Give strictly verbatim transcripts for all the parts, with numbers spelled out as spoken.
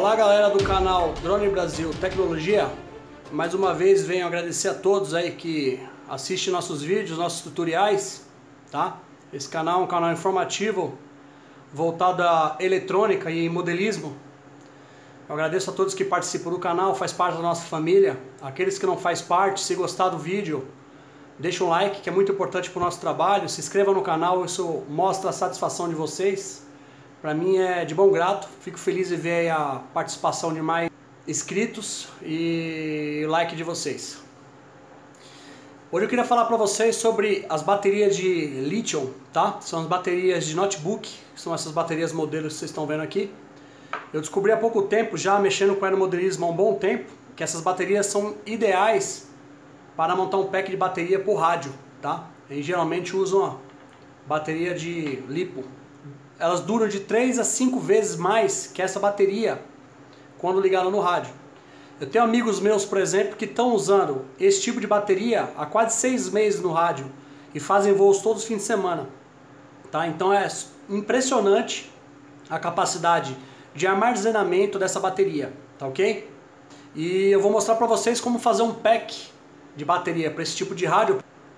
Olá galera do canal Drone Brasil Tecnologia, mais uma vez venho agradecer a todos aí que assistem nossos vídeos, nossos tutoriais, tá? Esse canal é um canal informativo voltado à eletrônica e modelismo. Eu agradeço a todos que participam do canal, faz parte da nossa família. Aqueles que não faz parte, se gostar do vídeo, deixa um like que é muito importante para o nosso trabalho, se inscreva no canal, isso mostra a satisfação de vocês. Para mim é de bom grado, fico feliz de ver a participação de mais inscritos e o like de vocês. Hoje eu queria falar para vocês sobre as baterias de lítio, tá? São as baterias de notebook, são essas baterias modelos que vocês estão vendo aqui. Eu descobri há pouco tempo, já mexendo com aeromodelismo há um bom tempo, que essas baterias são ideais para montar um pack de bateria por rádio, tá? Eles geralmente usam a bateria de lipo. Elas duram de três a cinco vezes mais que essa bateria quando ligada no rádio. Eu tenho amigos meus, por exemplo, que estão usando esse tipo de bateria há quase seis meses no rádio e fazem voos todos os fins de semana, tá? Então é impressionante a capacidade de armazenamento dessa bateria, tá ok? E eu vou mostrar para vocês como fazer um pack de bateria para esse tipo de rádio.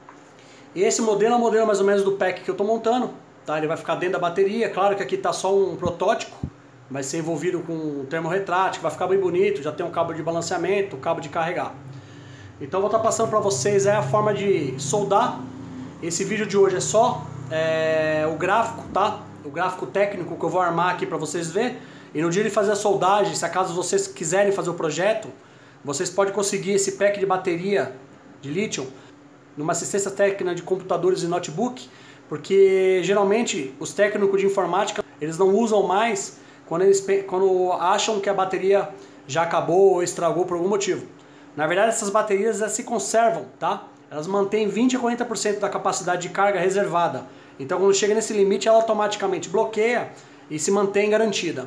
Esse modelo é o modelo mais ou menos do pack que eu estou montando, tá? Ele vai ficar dentro da bateria, claro que aqui está só um protótipo, vai ser envolvido com um termo retrátil, vai ficar bem bonito, já tem um cabo de balanceamento, um cabo de carregar. Então eu vou estar passando para vocês é a forma de soldar. Esse vídeo de hoje é só é, o gráfico, tá? O gráfico técnico que eu vou armar aqui para vocês verem. E no dia de fazer a soldagem, se acaso vocês quiserem fazer o projeto, vocês podem conseguir esse pack de bateria de lítio numa assistência técnica de computadores e notebook, porque geralmente os técnicos de informática eles não usam mais quando eles quando acham que a bateria já acabou ou estragou por algum motivo. Na verdade, essas baterias elas se conservam, tá? Elas mantêm vinte a quarenta por cento da capacidade de carga reservada. Então quando chega nesse limite ela automaticamente bloqueia e se mantém garantida.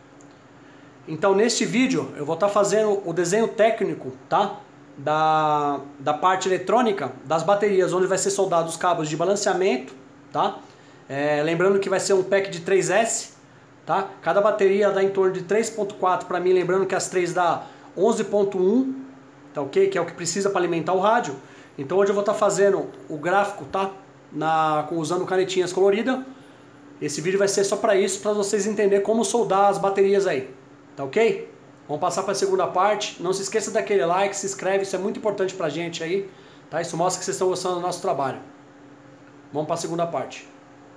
Então neste vídeo eu vou estar fazendo o desenho técnico, tá? Da, da parte eletrônica das baterias, onde vai ser soldado os cabos de balanceamento, tá? É, lembrando que vai ser um pack de três S, tá? Cada bateria dá em torno de três ponto quatro para mim, lembrando que as três dá onze ponto um, tá ok? Que é o que precisa para alimentar o rádio. Então hoje eu vou estar fazendo o gráfico, tá? Na, usando canetinhas coloridas. Esse vídeo vai ser só para isso, para vocês entenderem como soldar as baterias aí. Tá ok? Vamos passar para a segunda parte. Não se esqueça daquele like, se inscreve, isso é muito importante pra gente aí, tá? Isso mostra que vocês estão gostando do nosso trabalho. Vamos para a segunda parte.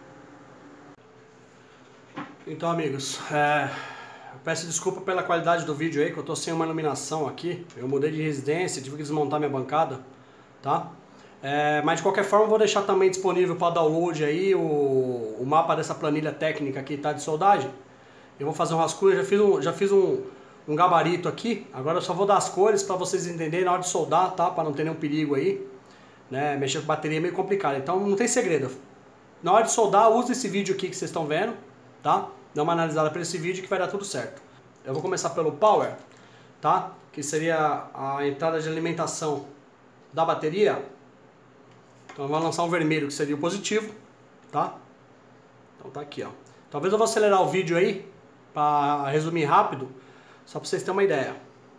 Então, amigos, é... eu peço desculpa pela qualidade do vídeo aí, que eu tô sem uma iluminação aqui. Eu mudei de residência, tive que desmontar minha bancada, tá? É... Mas de qualquer forma eu vou deixar também disponível para download aí o... o mapa dessa planilha técnica aqui, tá? De soldagem. Eu vou fazer um rascunho, já fiz um, já fiz um, um gabarito aqui. Agora eu só vou dar as cores para vocês entenderem na hora de soldar, tá? Para não ter nenhum perigo aí, né? Mexer com bateria é meio complicado, então não tem segredo. Na hora de soldar, use esse vídeo aqui que vocês estão vendo, tá? Dá uma analisada por esse vídeo que vai dar tudo certo. Eu vou começar pelo power, tá? Que seria a entrada de alimentação da bateria. Então eu vou lançar um vermelho que seria o positivo, tá? Então tá aqui, ó. Talvez eu vou acelerar o vídeo aí, para resumir rápido, só para vocês terem uma ideia.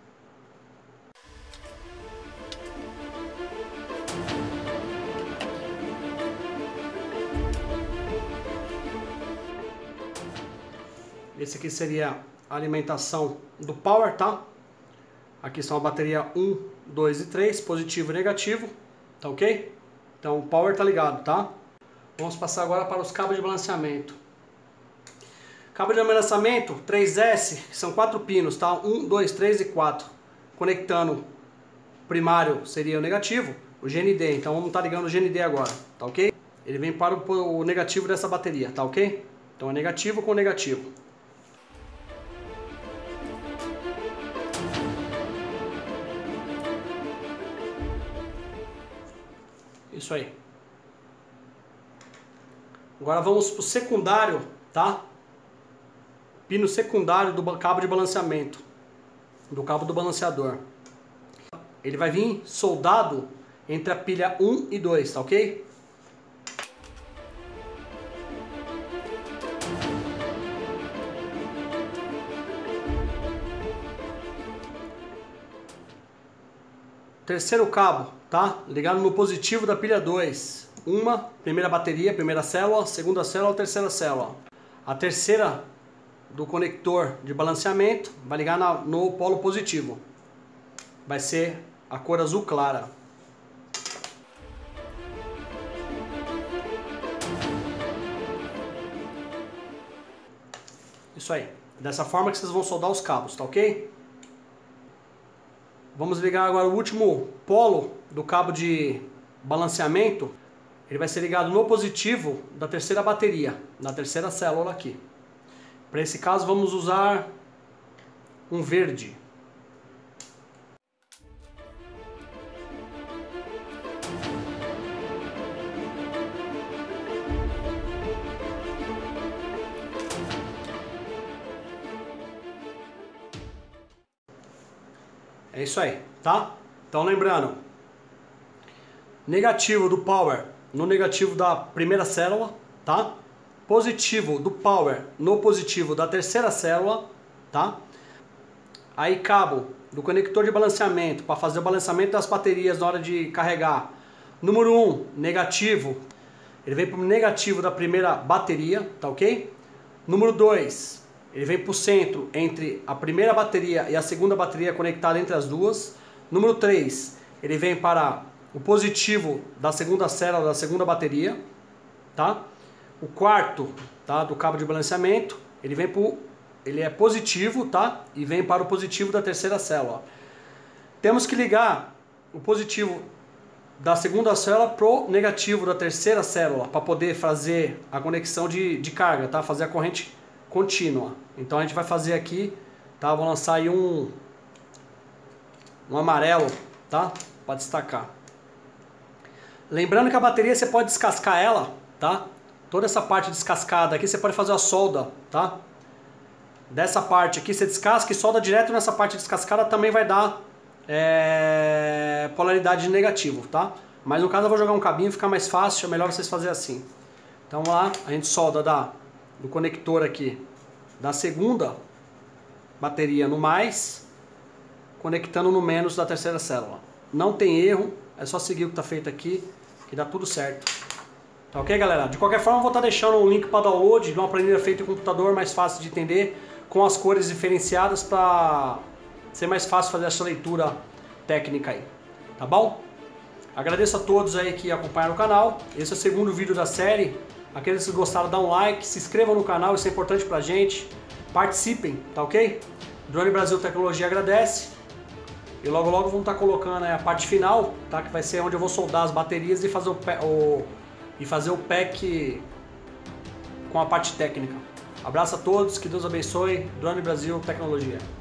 Esse aqui seria a alimentação do power, tá? Aqui são a bateria um, dois e três, positivo e negativo, tá ok? Então o power tá ligado, tá? Vamos passar agora para os cabos de balanceamento. Cabo de balanceamento três S, são quatro pinos, tá? um, dois, três e quatro. Conectando o primário seria o negativo, o G N D. Então vamos estar ligando o G N D agora, tá ok? Ele vem para o negativo dessa bateria, tá ok? Então é negativo com negativo. Isso aí. Agora vamos para o secundário, tá? Pino secundário do cabo de balanceamento, do cabo do balanceador. Ele vai vir soldado entre a pilha um e dois, tá ok? terceiro cabo, tá? Ligado no positivo da pilha dois. Uma, primeira bateria, primeira célula, segunda célula, terceira célula. A terceira do conector de balanceamento vai ligar na, no polo positivo. Vai ser a cor azul clara. Isso aí. Dessa forma que vocês vão soldar os cabos, tá ok? Vamos ligar agora o último polo do cabo de balanceamento. Ele vai ser ligado no positivo da terceira bateria, da terceira célula aqui. Para esse caso vamos usar um verde. É isso aí, tá? Então lembrando, negativo do power no negativo da primeira célula, tá? Positivo do power no positivo da terceira célula, tá? Aí cabo do conector de balanceamento para fazer o balanceamento das baterias na hora de carregar. Número um, negativo. Ele vem para o negativo da primeira bateria, tá ok? Número dois, ele vem para o centro entre a primeira bateria e a segunda bateria conectada entre as duas. Número três, ele vem para o positivo da segunda célula da segunda bateria, tá? O quarto, tá, do cabo de balanceamento, ele vem pro, ele é positivo, tá? E vem para o positivo da terceira célula. Temos que ligar o positivo da segunda célula pro negativo da terceira célula para poder fazer a conexão de, de carga, tá? Fazer a corrente contínua. Então a gente vai fazer aqui, tá? Vou lançar aí um um amarelo, tá? Para destacar. Lembrando que a bateria você pode descascar ela, tá? Toda essa parte descascada aqui você pode fazer a solda, tá? Dessa parte aqui você descasca e solda direto nessa parte descascada, também vai dar é, polaridade de negativo, tá? Mas no caso eu vou jogar um cabinho, ficar mais fácil, é melhor vocês fazerem assim. Então vamos lá, a gente solda da, do conector aqui da segunda bateria no mais, conectando no menos da terceira célula. Não tem erro, é só seguir o que está feito aqui, que dá tudo certo. Tá ok, galera? De qualquer forma, eu vou estar deixando um link para download de uma planilha feita em computador, mais fácil de entender, com as cores diferenciadas para ser mais fácil fazer essa leitura técnica aí. Tá bom? Agradeço a todos aí que acompanharam o canal. Esse é o segundo vídeo da série. Aqueles que gostaram, dá um like, se inscrevam no canal, isso é importante pra gente. Participem, tá ok? Drone Brasil Tecnologia agradece. E logo logo vamos estar colocando a parte final, tá? Que vai ser onde eu vou soldar as baterias e fazer o, o, e fazer o pack com a parte técnica. Abraço a todos, que Deus abençoe. Drone Brasil Tecnologia.